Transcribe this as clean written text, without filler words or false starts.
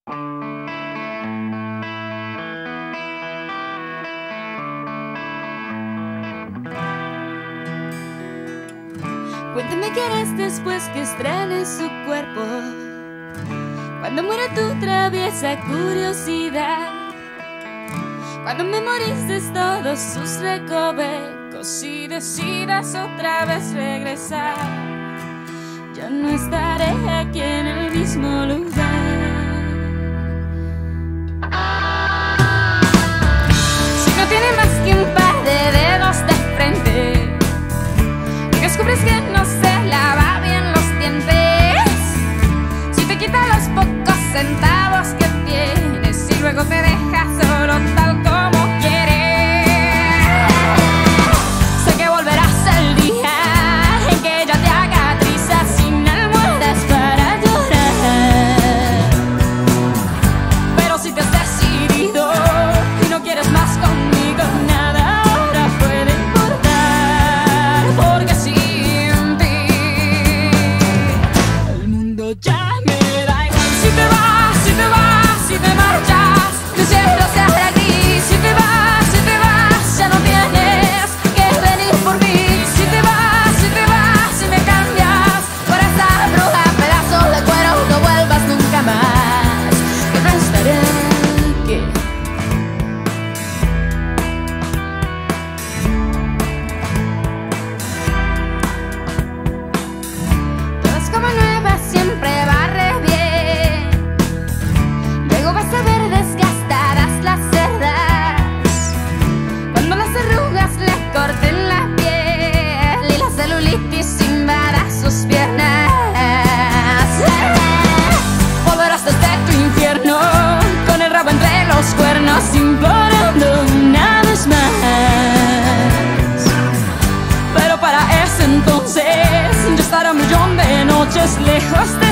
Cuéntame qué harás después que estrenes su cuerpo, cuando muera tu traviesa curiosidad, cuando memorices todos sus recovecos y decidas otra vez regresar. Ya no estaré aquí en el mismo lugar. Si no tiene más que un par de dedos de frente, y descubres que no se lava bien los dientes, si te quita los pocos centavos que tienes y luego te deja solo tal como quieres, sé que volverás el día en que ella te haga trizas sin almohadas para llorar. Pero si te has decidido y no quieres más conmigo, nada ahora puede importar, porque sin ti el mundo ya me da igual. Si te vas, si te vas, si te marchas, que el cielo se hará gris. Si te vas, ya no tienes que venir por mí. Si te vas, si me cambias por esa bruja, pedazo de cuero, no vuelvas nunca más, que no estaré aquí. Todo es como nueva, siempre barre bien. Luego vas a ver desgastadas las cerdas, cuando las arrugas le corten la piel y la celulitis invada sus piernas. Volverás desde tu infierno con el rabo entre los cuernos, implorando una vez más. Pero para ese entonces ya estará un millón de noches lejos de